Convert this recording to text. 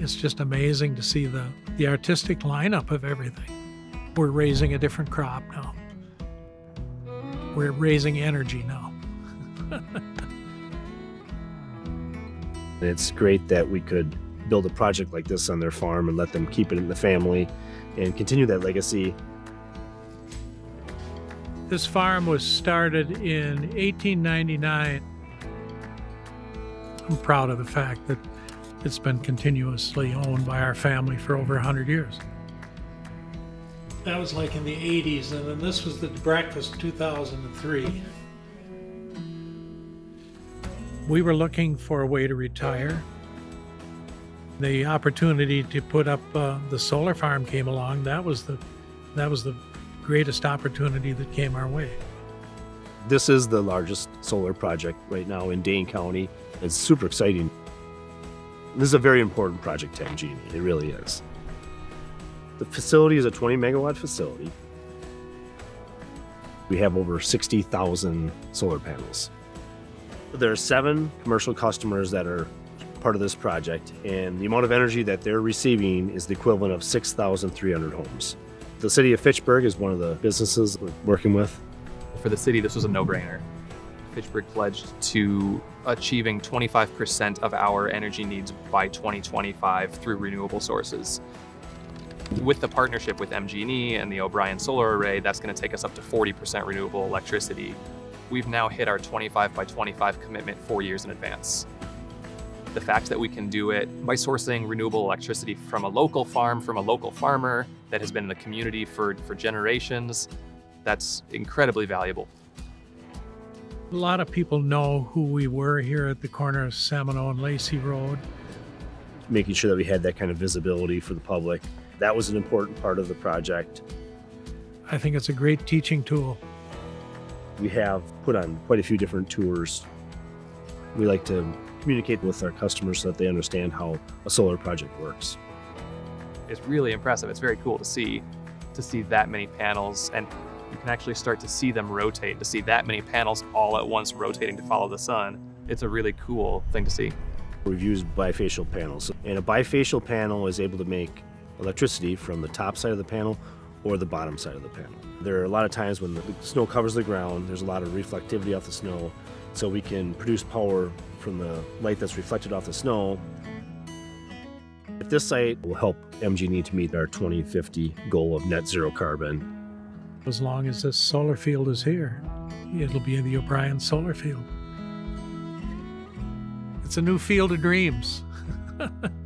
It's just amazing to see the artistic lineup of everything. We're raising a different crop now. We're raising energy now. It's great that we could build a project like this on their farm and let them keep it in the family and continue that legacy. This farm was started in 1899. I'm proud of the fact that it's been continuously owned by our family for over 100 years. That was like in the 80s, and then this was the breakfast 2003. We were looking for a way to retire. The opportunity to put up the solar farm came along. That was the greatest opportunity that came our way. This is the largest solar project right now in Dane County. It's super exciting. This is a very important project to MG&E. It really is. The facility is a 20 megawatt facility. We have over 60,000 solar panels. There are 7 commercial customers that are part of this project, and the amount of energy that they're receiving is the equivalent of 6,300 homes. The city of Fitchburg is one of the businesses we're working with. For the city, this was a no-brainer. Fitchburg pledged to achieving 25% of our energy needs by 2025 through renewable sources. With the partnership with MG&E and the O'Brien Solar Array, that's going to take us up to 40% renewable electricity. We've now hit our 25 by 25 commitment 4 years in advance. The fact that we can do it by sourcing renewable electricity from a local farm, from a local farmer that has been in the community for generations, that's incredibly valuable. A lot of people know who we were here at the corner of Seminole and Lacey Road. Making sure that we had that kind of visibility for the public. That was an important part of the project. I think it's a great teaching tool. We have put on quite a few different tours. We like to communicate with our customers so that they understand how a solar project works. It's really impressive. It's very cool to see that many panels, and you can actually start to see them rotate, to see that many panels all at once rotating to follow the sun. It's a really cool thing to see. We've used bifacial panels, and a bifacial panel is able to make electricity from the top side of the panel or the bottom side of the panel. There are a lot of times when the snow covers the ground, there's a lot of reflectivity off the snow, so we can produce power from the light that's reflected off the snow. This site will help MG&E to meet our 2050 goal of net zero carbon. As long as this solar field is here, it'll be the O'Brien solar field. It's a new field of dreams.